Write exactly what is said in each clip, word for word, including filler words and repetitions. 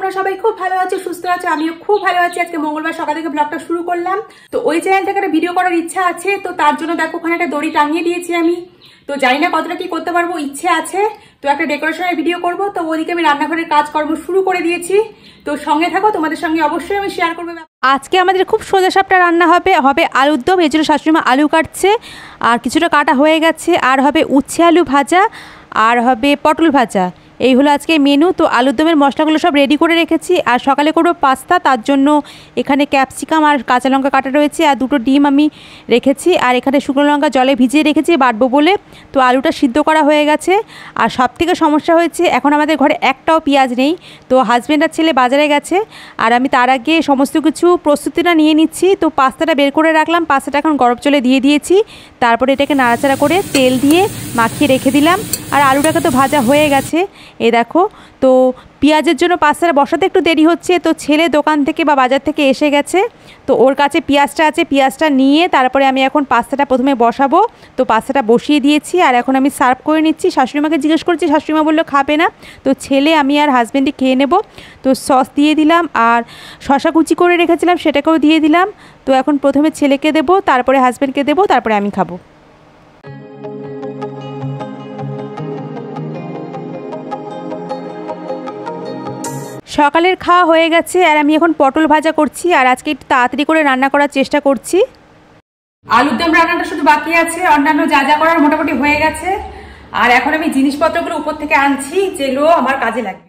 তোমরা সবাই খুব ভালো আছো, সুস্থ আছো, আমিও খুব ভালো আছি। আজকে মঙ্গলবার সকাল থেকে ব্লগটা শুরু করলাম। তো ওই চ্যানেল থেকে একটা ভিডিও করার ইচ্ছা আছে, তো তার জন্য দেখো ওখানে একটা দড়ি টাঙিয়ে দিয়েছি আমি। তো জানি না কতটা কি করতে পারবো, ইচ্ছে আছে। তো একটা ডেকোরেশনের ভিডিও করব, তো ওদিকে আমি রান্নাঘরের কাজকর্ম শুরু করে দিয়েছি। তো সঙ্গে থাকো, তোমাদের সঙ্গে অবশ্যই আমি শেয়ার করবো। আজকে আমাদের খুব সোজা সাপটা রান্না হবে হবে আলুর দম। এই জন্য শাশুড়িমা আলু কাটছে, আর কিছুটা কাটা হয়ে গেছে। আর হবে উচ্ছে আলু ভাজা, আর হবে পটল ভাজা। এই হলো আজকে মেনু। তো আলুর দমের মশলাগুলো সব রেডি করে রেখেছি। আর সকালে করবো পাস্তা, তার জন্য এখানে ক্যাপসিকাম আর কাঁচা লঙ্কা কাটা রয়েছে, আর দুটো ডিম আমি রেখেছি। আর এখানে শুকনো লঙ্কা জলে ভিজিয়ে রেখেছি বাটবো বলে। তো আলুটা সিদ্ধ করা হয়ে গেছে। আর সব থেকে সমস্যা হয়েছে, এখন আমাদের ঘরে একটাও পেঁয়াজ নেই। তো হাজব্যান্ড আর ছেলে বাজারে গেছে, আর আমি তার আগে সমস্ত কিছু প্রস্তুতিটা নিয়ে নিচ্ছি। তো পাস্তাটা বের করে রাখলাম, পাস্তাটা এখন গরম জলে দিয়ে দিয়েছি। তারপরে এটাকে নাড়াচাড়া করে তেল দিয়ে মাখিয়ে রেখে দিলাম। আর আলুটাকে তো ভাজা হয়ে গেছে, এই দেখো। তো পেঁয়াজের জন্য পাস্তাটা বসাতে একটু দেরি হচ্ছে। তো ছেলে দোকান থেকে বা বাজার থেকে এসে গেছে, তো ওর কাছে পেঁয়াজটা আছে। পেঁয়াজটা নিয়ে তারপরে আমি এখন পাস্তাটা প্রথমে বসাবো। তো পাস্তাটা বসিয়ে দিয়েছি, আর এখন আমি সার্ভ করে নিচ্ছি। শাশুড়িমাকে জিজ্ঞেস করছি, শাশুড়িমা বললো খাবে না। তো ছেলে আমি আর হাজব্যান্ডে খেয়ে নেব। তো সস দিয়ে দিলাম, আর শশা কুচি করে রেখেছিলাম সেটাকেও দিয়ে দিলাম। তো এখন প্রথমে ছেলেকে দেবো, তারপরে হাজব্যান্ডকে দেবো, তারপরে আমি খাবো। সকালের খাওয়া হয়ে গেছে, আর আমি এখন পটল ভাজা করছি। আর আজকে একটু তাড়াতাড়ি করে রান্না করার চেষ্টা করছি। আলুর দম রান্নাটা শুধু বাকি আছে, অন্যান্য যা যা করার মোটামুটি হয়ে গেছে। আর এখন আমি জিনিসপত্রগুলো উপর থেকে আনছি, যেগুলো আমার কাজে লাগবে।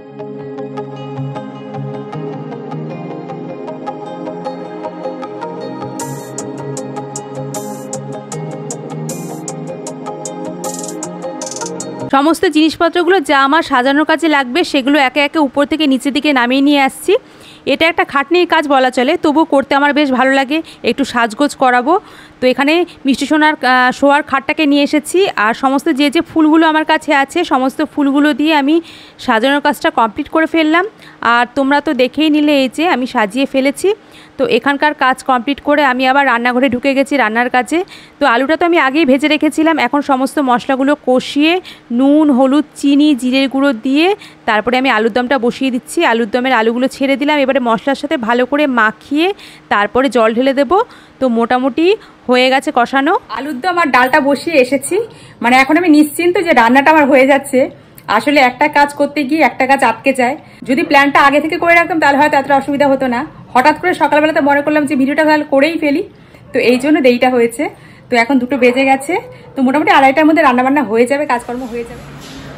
সমস্ত জিনিসপত্রগুলো যা আমার সাজানোর কাজে লাগবে সেগুলো একে একে উপর থেকে নিচের দিকে নামিয়ে নিয়ে আসছি। এটা একটা খাটনির কাজ বলা চলে, তবু করতে আমার বেশ ভালো লাগে। একটু সাজগোজ করাবো। তো এখানে মিষ্টি সোনার শোয়ার খাটটাকে নিয়ে এসেছি। আর সমস্ত যে যে ফুলগুলো আমার কাছে আছে, সমস্ত ফুলগুলো দিয়ে আমি সাজানোর কাজটা কমপ্লিট করে ফেললাম। আর তোমরা তো দেখেই নিলে, এই যে আমি সাজিয়ে ফেলেছি। তো এখানকার কাজ কমপ্লিট করে আমি আবার রান্নাঘরে ঢুকে গেছি রান্নার কাজে। তো আলুটা তো আমি আগেই ভেজে রেখেছিলাম। এখন সমস্ত মশলাগুলো কষিয়ে নুন, হলুদ, চিনি, জিরের গুঁড়ো দিয়ে তারপরে আমি আলুর দমটা বসিয়ে দিচ্ছি। আলুর দমের আলুগুলো ছেড়ে দিলাম। এবারে মশলার সাথে ভালো করে মাখিয়ে তারপরে জল ঢেলে দেবো। তো মোটামুটি হয়ে গেছে কষানো। আলুর দম আর ডালটা বসিয়ে এসেছি, মানে এখন আমি নিশ্চিন্ত যে রান্নাটা আমার হয়ে যাচ্ছে। আসলে একটা কাজ করতে গিয়ে একটা কাজ আটকে যায়। যদি প্ল্যানটা আগে থেকে করে রাখতাম তাহলে হয়তো এতটা অসুবিধা হতো না। হঠাৎ করে সকালবেলাতে মনে করলাম যে ভিডিওটা তাহলে করেই ফেলি, তো এই জন্য দেরিটা হয়েছে। তো এখন দুটো বেজে গেছে, তো মোটামুটি আড়াইটার মধ্যে রান্নাবান্না হয়ে যাবে, কাজকর্ম হয়ে যাবে।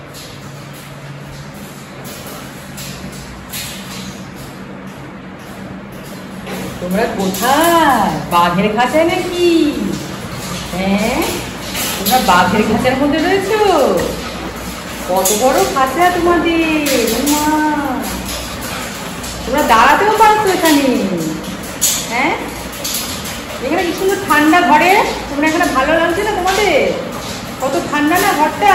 তোমরা কোথায়? বাঘের খাঁচায় নাকি? হ্যাঁ, তোমরা বাঘের খাঁচার মধ্যে রয়েছো? কত বড় খাঁচা তোমাদের! তোমরা দাঁড়াতেও পারছো এখানে? হ্যাঁ, এখানে কি সুন্দর ঠান্ডা ঘরে। তোমরা এখানে ভালো লাগছে না তোমাদের? কত ঠান্ডা না ঘরটা।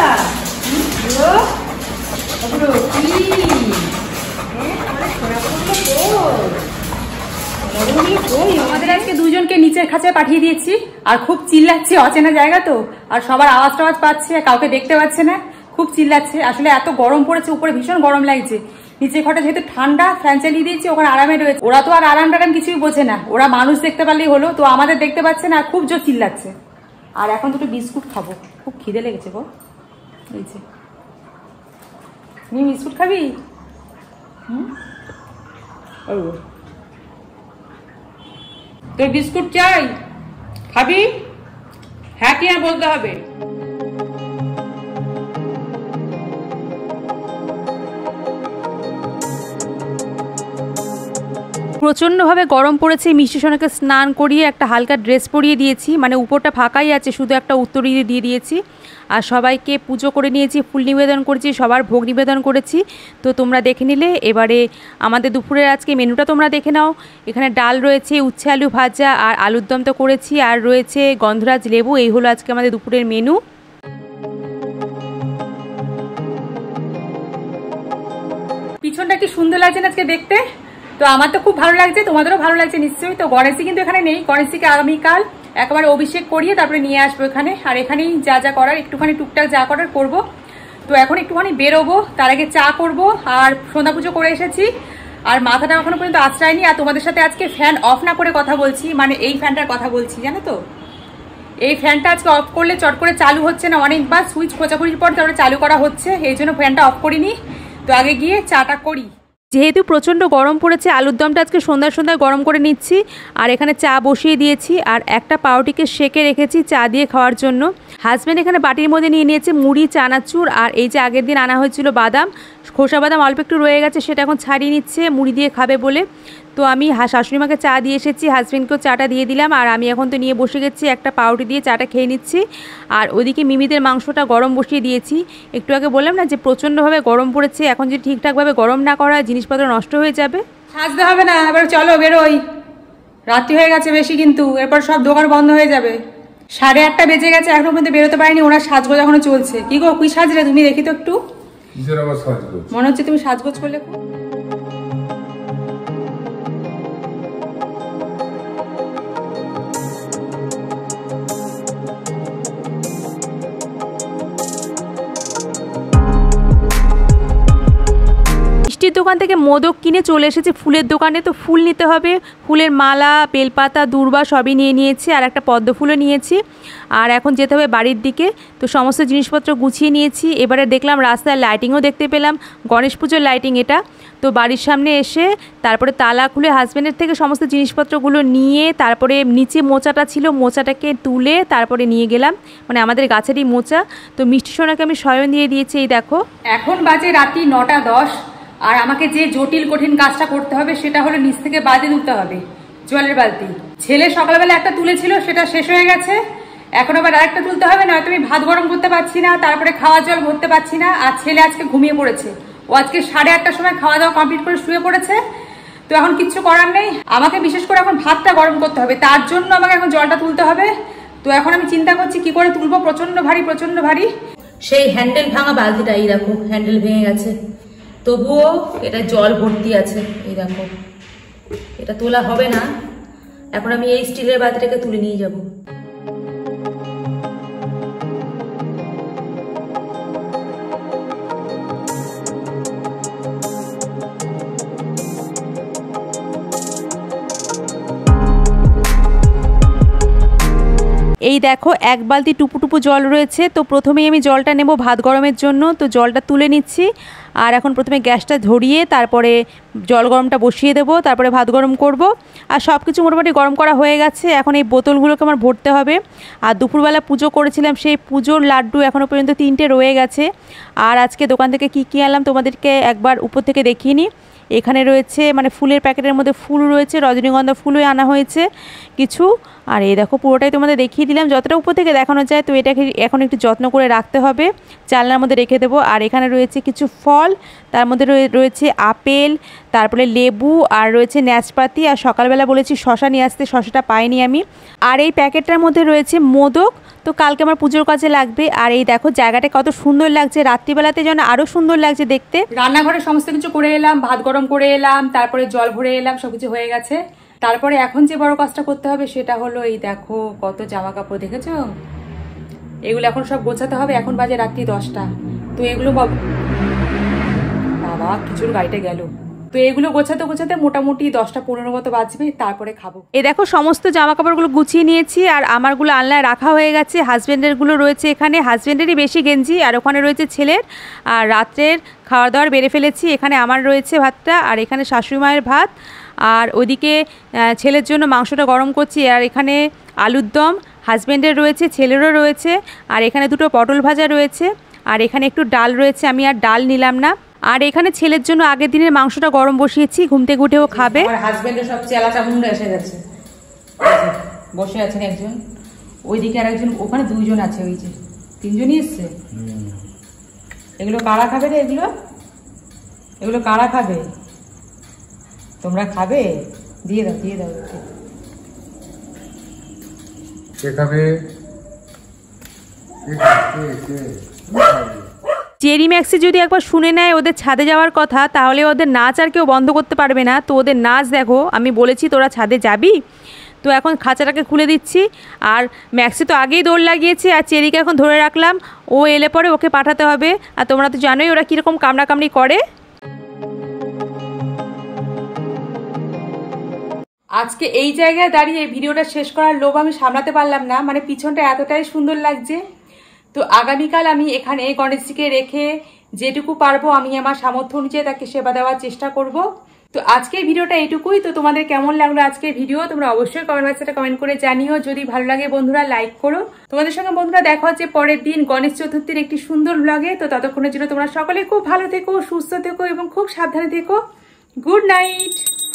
আমাদের আজকে দুজনকে নিচের খাঁচায় পাঠিয়ে দিয়েছি। আর খুব চিল্লাচ্ছে, অচেনা জায়গা তো, আর সবার আওয়াজ টাওয়াজ পাচ্ছে, কাউকে দেখতে পাচ্ছে না, খুব চিল্লাচ্ছে। আসলে এত গরম পড়েছে, উপরে ভীষণ গরম লাগছে। নিচের ঘরটা যেহেতু ঠান্ডা, ফ্যান চালিয়ে দিয়েছি, ওখানে আরামে রয়েছে। ওরা তো আর আরাম টারাম কিছুই বোঝে না, ওরা মানুষ দেখতে পারলেই হলো। তো আমাদের দেখতে পাচ্ছে না, আর খুব জোর চিল্লাচ্ছে। আর এখন দুটো বিস্কুট খাবো, খুব খিদে লেগেছে গো। এই যে তুমি বিস্কুট খাবি? হুম, তোর বিস্কুট চাই? খাবি? হ্যাঁ কি হ্যাঁ বলতে হবে। প্রচণ্ডভাবে গরম পড়েছে। মিষ্টি সোনাকে স্নান করিয়ে একটা হালকা ড্রেস পরিয়ে দিয়েছি, মানে উপরটা ফাঁকাই আছে, শুধু একটা উত্তরী দিয়ে দিয়েছি। আর সবাইকে পুজো করে নিয়েছি, ফুল নিবেদন করেছি, সবার ভোগ নিবেদন করেছি। তো তোমরা দেখে নিলে। এবারে আমাদের দুপুরের আজকে মেনুটা তোমরা দেখে নাও। এখানে ডাল রয়েছে, উচ্ছে আলু ভাজা, আর আলুর দম তো করেছি, আর রয়েছে গন্ধরাজ লেবু। এই হলো আজকে আমাদের দুপুরের মেনু। পিছনটা কি সুন্দর লাগছে না আজকে দেখতে? তো আমার তো খুব ভালো লাগছে, তোমাদেরও ভালো লাগছে নিশ্চয়ই। তো গণেশজি কিন্তু এখানে নেই, গণেশজিকে আগামীকাল একেবারে অভিষেক করিয়ে তারপরে নিয়ে আসবো এখানে। আর এখানেই যা যা করার, একটুখানি টুকটাক যা করার করবো। তো এখন একটুখানি বেরোবো, তার আগে চা করবো। আর সন্ধ্যা পুজো করে এসেছি, আর মাথাটা এখনো পর্যন্ত আশ্রয়নি। আর তোমাদের সাথে আজকে ফ্যান অফ না করে কথা বলছি, মানে এই ফ্যানটার কথা বলছি, জানো তো। এই ফ্যানটা আজকে অফ করলে চট করে চালু হচ্ছে না, অনেকবার সুইচ খোঁচাখুচির পর তারপরে চালু করা হচ্ছে, এই জন্য ফ্যানটা অফ করিনি। তো আগে গিয়ে চাটা করি। যেহেতু প্রচণ্ড গরম পড়েছে, আলুর দমটা আজকে সন্ধ্যায় সন্ধ্যায় গরম করে নিচ্ছি। আর এখানে চা বসিয়ে দিয়েছি, আর একটা পাউরুটিকে সেকে রেখেছি চা দিয়ে খাওয়ার জন্য। হাজব্যান্ড এখানে বাটির মধ্যে নিয়ে নিয়েছে মুড়ি, চানাচুর, আর এই যে আগের দিন আনা হয়েছিল বাদাম, খোসা বাদাম অল্প একটু রয়ে গেছে, সেটা এখন ছাড়িয়ে নিচ্ছে মুড়ি দিয়ে খাবে বলে। তো আমি শাশুড়িমাকে চা দিয়ে এসেছি, হাজব্যান্ডকেও চাটা দিয়ে দিলাম, আর আমি এখন তো নিয়ে বসে গেছি একটা পাউরুটি দিয়ে চাটা খেয়ে নিচ্ছি। আর ওইদিকে মিমিদের মাংসটা গরম বসিয়ে দিয়েছি। একটু আগে বললাম না যে প্রচণ্ডভাবে গরম পড়েছে, এখন যদি ঠিকঠাকভাবে গরম না করা হয় জিনিসপত্র নষ্ট হয়ে যাবে। সাজতে হবে না, এবার চলো বেরোই, রাত্রি হয়ে গেছে বেশি, কিন্তু এরপর সব দোকান বন্ধ হয়ে যাবে। সাড়ে আটটা বেজে গেছে, এখনো পর্যন্ত বেরোতে পারিনি, ওনার সাজগোজ এখনো চলছে। কি গো, কি সাজলে তুমি? দেখি তো একটু, মনে হচ্ছে তুমি সাজগোজ করলে। মিষ্টির দোকান থেকে মোদক কিনে চলে এসেছে ফুলের দোকানে। তো ফুল নিতে হবে, ফুলের মালা, বেলপাতা, দূর্বা সবই নিয়ে নিয়েছি, আর একটা পদ্ম ফুলও নিয়েছি। আর এখন যেতে হবে বাড়ির দিকে। তো সমস্ত জিনিসপত্র গুছিয়ে নিয়েছি। এবারে দেখলাম রাস্তায় লাইটিংও দেখতে পেলাম, গণেশ পুজোর লাইটিং এটা। তো বাড়ির সামনে এসে তারপরে তালা খুলে হাজব্যান্ডের থেকে সমস্ত জিনিসপত্রগুলো নিয়ে তারপরে নিচে মোচাটা ছিল, মোচাটাকে তুলে তারপরে নিয়ে গেলাম, মানে আমাদের গাছেরই মোচা। তো মিষ্টি সোনাকে আমি শয়ন দিয়ে দিয়েছি। এই দেখো এখন বাজে রাত্রি নটা দশ। আর আমাকে যে জটিল কঠিন কাজটা করতে হবে সেটা হলো নিচ থেকে বালতি তুলতে হবে, জলের বালতি। ছেলে সকালবেলা একটা তুলেছিল, সেটা শেষ হয়ে গেছে, এখন আবার আরেকটা তুলতে হবে। নয়তো আমি ভাত গরম করতে পারছি না, তারপরে খাওয়ার জল ভরতে পারছি না। আর ছেলে আজকে ঘুমিয়ে পড়েছে, ও আজকে সাড়ে আটটার সময় খাওয়া দাওয়া কমপ্লিট করে শুয়ে পড়েছে। তো এখন কিচ্ছু করার নেই, আমাকে বিশেষ করে এখন ভাতটা গরম করতে হবে, তার জন্য আমাকে এখন জলটা তুলতে হবে। তো এখন আমি চিন্তা করছি কি করে তুলবো, প্রচন্ড ভারী প্রচন্ড ভারী। সেই হ্যান্ডেল ভাঙা বালতিটা, এই দেখো হ্যান্ডেল ভেঙে গেছে, তবুও এটা জল ভর্তি আছে। এই দেখো, এটা তোলা হবে না, এখন আমি এই স্টিলের বালতিটাকে তুলে নিয়ে যাব। এই দেখো এক বালতি টুপু টুপু জল রয়েছে। তো প্রথমেই আমি জলটা নেব ভাত গরমের জন্য। তো জলটা তুলে নিচ্ছি, আর এখন প্রথমে গ্যাসটা ধরিয়ে তারপরে জল গরমটা বসিয়ে দেবো, তারপরে ভাত গরম করব। আর সব কিছু মোটামুটি গরম করা হয়ে গেছে, এখন এই বোতলগুলোকে আমার ভরতে হবে। আর দুপুরবেলা পুজো করেছিলাম, সেই পুজোর লাড্ডু এখনও পর্যন্ত তিনটে রয়ে গেছে। আর আজকে দোকান থেকে কী কী আনলাম তোমাদেরকে একবার উপর থেকে দেখিয়ে নিই। এখানে রয়েছে মানে ফুলের প্যাকেটের মধ্যে ফুল রয়েছে, রজনীগন্ধা ফুলও আনা হয়েছে কিছু। আর এই দেখো পুরোটাই তোমাদের দেখিয়ে দিলাম যতটা উপর থেকে দেখানো যায়। তো এটাকে এখন একটু যত্ন করে রাখতে হবে, চালনার মধ্যে রেখে দেবো। আর এখানে রয়েছে কিছু ফল, তার মধ্যে রয়েছে আপেল, তারপরে লেবু, আর রয়েছে নাশপাতি। আর সকালবেলা বলেছি শশা নিয়ে আসতে, শশাটা পাইনি আমি। আর এই প্যাকেটটার মধ্যে রয়েছে মোদক, তো কালকে আমার পুজোর কাজে লাগবে। আর এই দেখো জায়গাটা কত সুন্দর লাগছে, রাত্রিবেলাতে যেন আরও সুন্দর লাগছে দেখতে। রান্নাঘরে সমস্ত কিছু করে এলাম, ভাত গরম করে এলাম, তারপরে জল ভরে এলাম, সবকিছু হয়ে গেছে। তারপরে এখন যে বড় কাজটা করতে হবে সেটা হলো এই দেখো কত জামা কাপড়, দেখেছো? এগুলো এখন সব গোছাতে হবে। এখন বাজে রাত্রি দশটা। তো এগুলো বাবা কিছুর গাড়িটা গেল। তো এগুলো গোছাতে গোছাতে মোটামুটি দশটা পনেরো মতো বাজবে, তারপরে খাবো। এই দেখো সমস্ত জামা কাপড়গুলো গুছিয়ে নিয়েছি, আর আমারগুলো আলনায় রাখা হয়ে গেছে। হাজব্যান্ডেরগুলো রয়েছে এখানে, হাজব্যান্ডেরই বেশি গেঞ্জি, আর ওখানে রয়েছে ছেলের। আর রাত্রের খাওয়ার দাওয়ার বেড়ে ফেলেছি, এখানে আমার রয়েছে ভাতটা, আর এখানে শাশুড়ি মায়ের ভাত, আর ওইদিকে ছেলের জন্য মাংসটা গরম করছি। আর এখানে আলুর দম হাজব্যান্ডের রয়েছে, ছেলেরও রয়েছে। আর এখানে দুটো পটল ভাজা রয়েছে, আর এখানে একটু ডাল রয়েছে, আমি আর ডাল নিলাম না। আর এখানে ছেলের জন্য আগের দিনের মাংসটা গরম বসিয়েছি, ঘুম থেকে উঠেও খাবে। আমার হাজবেন্ডের সব চেলা চামুন্ডা এসে গেছে, বসে আছেন একজন, ওইদিকে আর একজন, ওখানে দুইজন আছে, ওই যে তিনজনই এসছে। এগুলো কারা খাবে রে? এগুলো এগুলো কারা খাবে? তোমরা খাবে? দিয়ে দাও দিয়ে দাও। কে খাবে? চেরি ম্যাক্সি যদি একবার শুনে নেয় ওদের ছাদে যাওয়ার কথা, তাহলে ওদের নাচ আর কেউ বন্ধ করতে পারবে না। তো ওদের নাচ দেখো, আমি বলেছি তোরা ছাদে যাবি। তো এখন খাঁচাটাকে খুলে দিচ্ছি। আর ম্যাক্সি তো আগেই দৌড় লাগিয়েছে, আর চেরিকে এখন ধরে রাখলাম, ও এলে পরে ওকে পাঠাতে হবে। আর তোমরা তো জানোই ওরা কীরকম কামড়াকামড়ি করে। আজকে এই জায়গায় দাঁড়িয়ে ভিডিওটা শেষ করার লোভ আমি সামলাতে পারলাম না, মানে পিছনটা এতটাই সুন্দর লাগছে। তো আগামীকাল আমি এখানে গণেশজিকে রেখে যেটুকু পারবো আমি আমার সামর্থ্য অনুযায়ী তাকে সেবা দেওয়ার চেষ্টা করব। তো আজকের ভিডিওটা এইটুকুই। তো তোমাদের কেমন লাগলো আজকের ভিডিও তোমরা অবশ্যই কমেন্ট বক্সে কমেন্ট করে জানিও। যদি ভালো লাগে বন্ধুরা লাইক করো। তোমাদের সঙ্গে বন্ধুরা দেখা হচ্ছে পরের দিন গণেশ চতুর্থীর একটি সুন্দর ব্লগে। তো ততক্ষণের জন্য তোমরা সকলে খুব ভালো থেকো, সুস্থ থেকো এবং খুব সাবধানে থেকো। Good night.